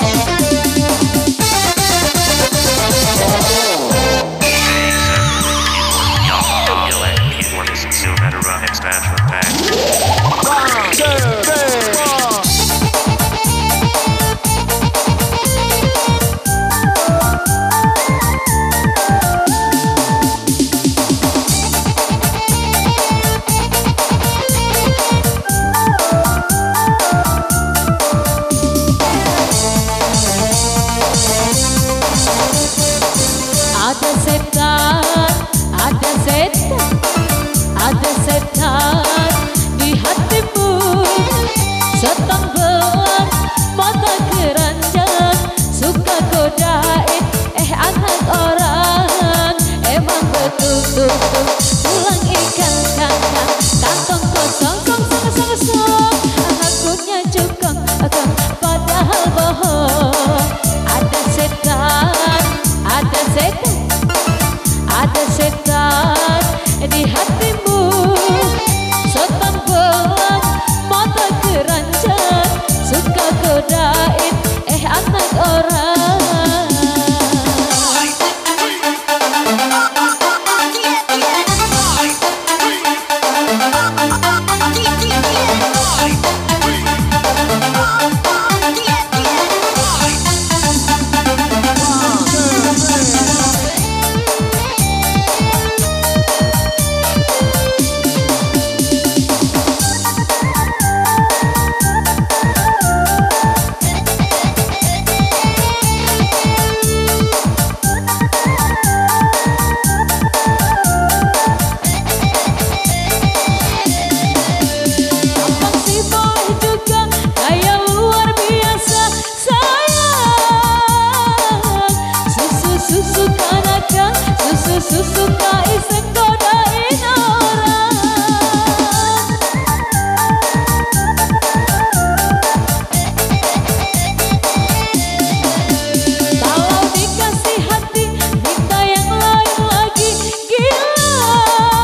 Ada setan di hatimu, setan belang, mata keranjang, suka godain, anak orang, emang betul-betul tulang ikan kakak, kantong kosong, song, akunya cukong, padahal bohong. Ada setan, ada setan, ada setan di hatimu, setan belang, mata keranjang, suka godain anak orang. Susu kaiseng godain orang. Kalau dikasih hati, minta yang lain lagi. Gila,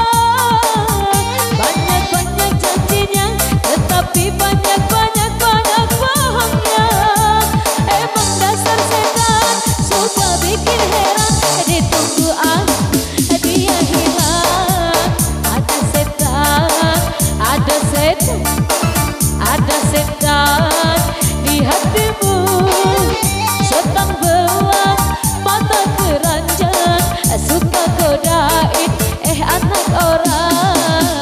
banyak-banyak janjinya, tetapi banyak-banyak bohongnya. Emang dasar setan, suka bikin heran. Ditunggu dia hilang. Ada setan, ada setan, ada setan di hatimu, setan belang, mata keranjang, suka godain anak orang.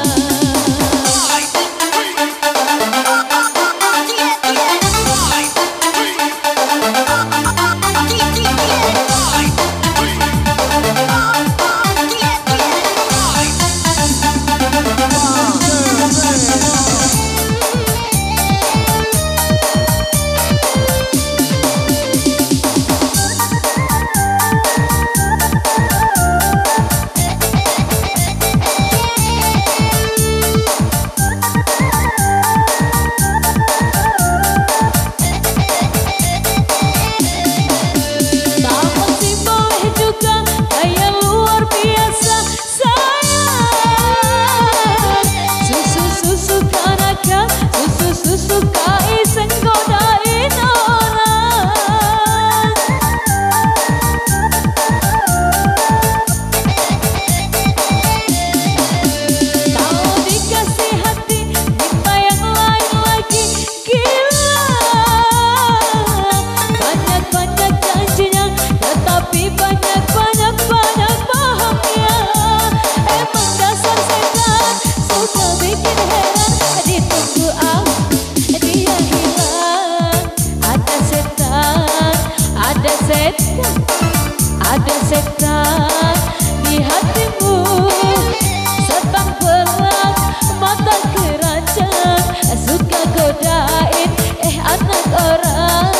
Susu kaiseng godain orang. Kalau dikasih hati, minta yang lain lagi. Gila, banyak-banyak janjinya, tetapi banyak-banyak bohongnya. Emang dasar setan, suka bikin heran. Ditunggu dia hilang. Ada setan, ada setan, ada setan di hatimu, setan belang, mata keranjang, suka godain anak orang.